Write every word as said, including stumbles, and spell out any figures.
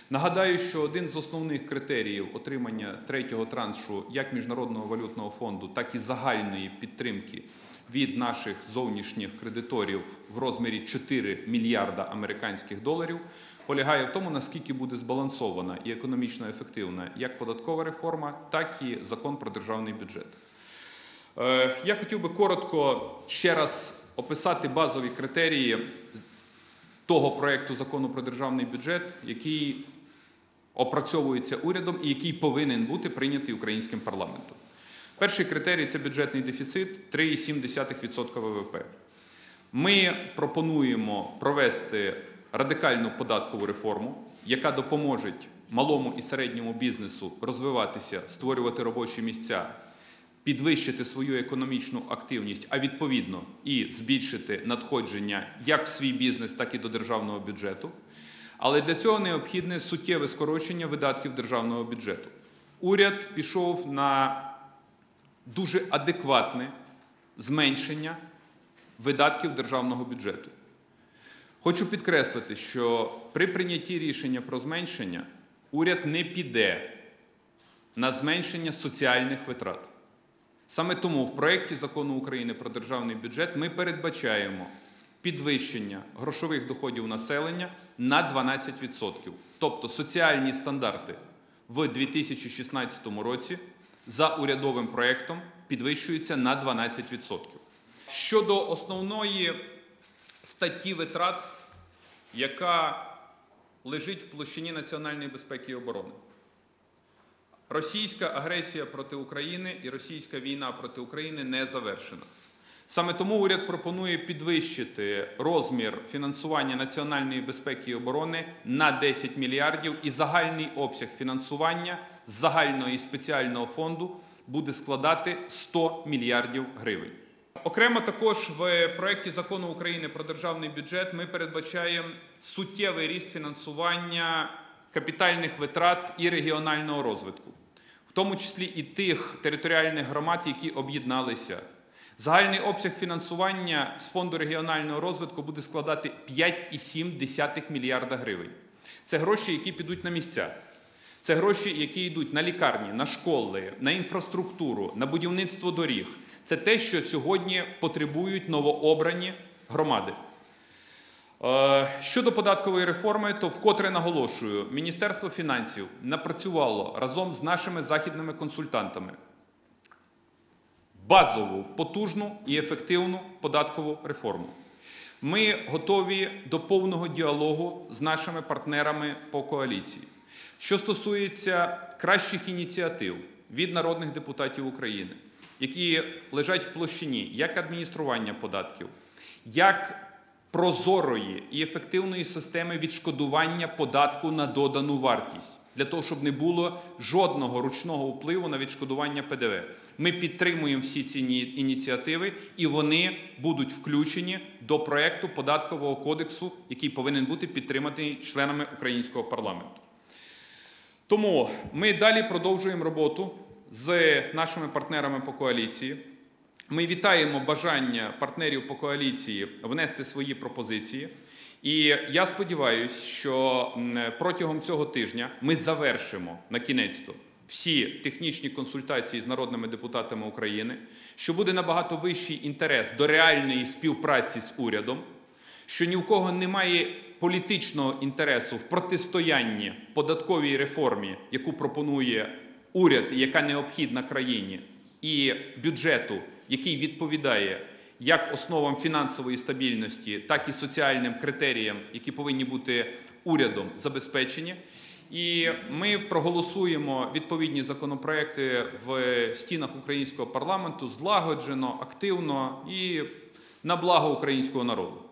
Нагадаю, що один з основних критеріїв отримання третього траншу як Міжнародного валютного фонду, так і загальної підтримки від наших зовнішніх кредиторів в розмірі чотири мільярда американських доларів полягає в тому, наскільки буде збалансована і економічно ефективна як податкова реформа, так і закон про державний бюджет. Я хотів би коротко ще раз описати базові критерії того проєкту закону про державний бюджет, який опрацьовується урядом і який повинен бути прийнятий українським парламентом. Перший критерій – це бюджетний дефіцит три цілих сім десятих відсотка ВВП. Ми пропонуємо провести радикальну податкову реформу, яка допоможе малому і середньому бізнесу розвиватися, створювати робочі місця, підвищити свою економічну активність, а відповідно і збільшити надходження як в свій бізнес, так і до державного бюджету. Але для цього необхідне суттєве скорочення видатків державного бюджету. Уряд пішов на дуже адекватне зменшення видатків державного бюджету. Хочу підкреслити, що при прийнятті рішення про зменшення уряд не піде на зменшення соціальних витрат. Саме тому в проєкті Закону України про державний бюджет ми передбачаємо підвищення грошових доходів населення на дванадцять відсотків. Тобто соціальні стандарти в дві тисячі шістнадцятому році за урядовим проєктом підвищуються на дванадцять відсотків. Щодо основної статті витрат, яка лежить в площині національної безпеки і оборони. Російська агресія проти України і російська війна проти України не завершена. Саме тому уряд пропонує підвищити розмір фінансування національної безпеки і оборони на десять мільярдів, і загальний обсяг фінансування з загального і спеціального фонду буде складати сто мільярдів гривень. Окремо також в проєкті Закону України про державний бюджет ми передбачаємо суттєвий ріст фінансування капітальних витрат і регіонального розвитку, в тому числі і тих територіальних громад, які об'єдналися. Загальний обсяг фінансування з Фонду регіонального розвитку буде складати п'ять цілих сім десятих мільярда гривень. Це гроші, які підуть на місця. Це гроші, які йдуть на лікарні, на школи, на інфраструктуру, на будівництво доріг. Це те, що сьогодні потребують новообрані громади. Щодо податкової реформи, то вкотре наголошую, Міністерство фінансів напрацювало разом з нашими західними консультантами базову, потужну і ефективну податкову реформу. Ми готові до повного діалогу з нашими партнерами по коаліції. Що стосується кращих ініціатив від народних депутатів України, які лежать в площині як адміністрування податків, як прозорої і ефективної системи відшкодування податку на додану вартість, для того, щоб не було жодного ручного впливу на відшкодування Пе Де Ве. Ми підтримуємо всі ці ініціативи, і вони будуть включені до проєкту податкового кодексу, який повинен бути підтриманий членами українського парламенту. Тому ми далі продовжуємо роботу з нашими партнерами по коаліції. Ми вітаємо бажання партнерів по коаліції внести свої пропозиції. І я сподіваюся, що протягом цього тижня ми завершимо, на-кінець-то, всі технічні консультації з народними депутатами України, що буде набагато вищий інтерес до реальної співпраці з урядом, що ні в кого немає політичного інтересу в протистоянні податковій реформі, яку пропонує уряд, яка необхідна країні, і бюджету, який відповідає як основам фінансової стабільності, так і соціальним критеріям, які повинні бути урядом забезпечені. І ми проголосуємо відповідні законопроекти в стінах українського парламенту злагоджено, активно і на благо українського народу.